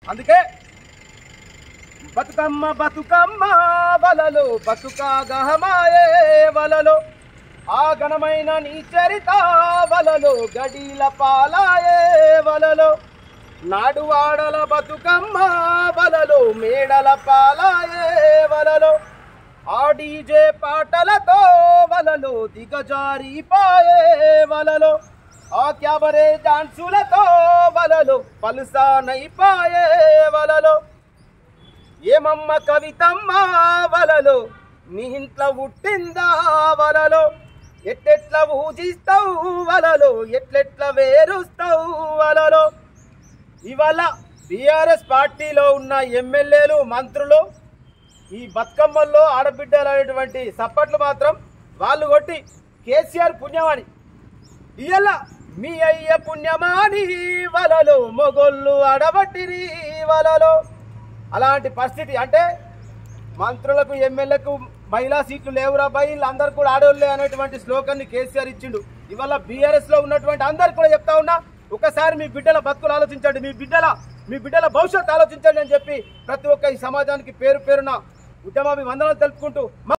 అందుకే బతుకమ్మ బతుకమ్మ వలలో బతుకాగహమాయే వలలో ఆ ఘనమైన నీ చరిత వలలో గడీల పాలాయే వలలో నాడు వాడల బతుకమ్మ వలలో మేడల పాలాయే వలలో ఆ డీజే పాటలతో వలలో దిగజారిపాయే వలలో ఆ క్యాబరే డాన్సులతో వలలో పలుసానైపాయే వలలో ఏమమ్మ కవితమ్మ వలలో నీ ఇంట్లో పుట్టిందా వలలో ఎట్లెట్లా పూజిస్తావు వలలో ఎట్లెట్లా వేరుస్తావు వలలో ఇవాళ బీఆర్ఎస్ పార్టీలో ఉన్న ఎమ్మెల్యేలు మంత్రులు ఈ బతుకమ్మల్లో ఆడబిడ్డలు అనేటువంటి సప్పట్లు మాత్రం వాళ్ళు కొట్టి కేసీఆర్ పుణ్యమాని ఇవాళ మీ అయ్య పుణ్యమాని వలలో మొగోళ్ళు ఆడబట్టిరి వలలో అలాంటి పరిస్థితి అంటే మంత్రులకు ఎమ్మెల్యేలకు మహిళా సీట్లు లేవురా బాయ్ వీళ్ళందరూ కూడా ఆడోళ్ళే అనేటువంటి శ్లోకాన్ని కేసీఆర్ ఇచ్చిండు ఇవాళ బీఆర్ఎస్లో ఉన్నటువంటి అందరు కూడా చెప్తా ఉన్నా ఒకసారి మీ బిడ్డల బతుకులు ఆలోచించండి మీ బిడ్డల భవిష్యత్తు ఆలోచించండి అని చెప్పి ప్రతి ఒక్క ఈ సమాజానికి పేరు పేరున ఉద్యమాభివందనాలు తెలుపుకుంటూ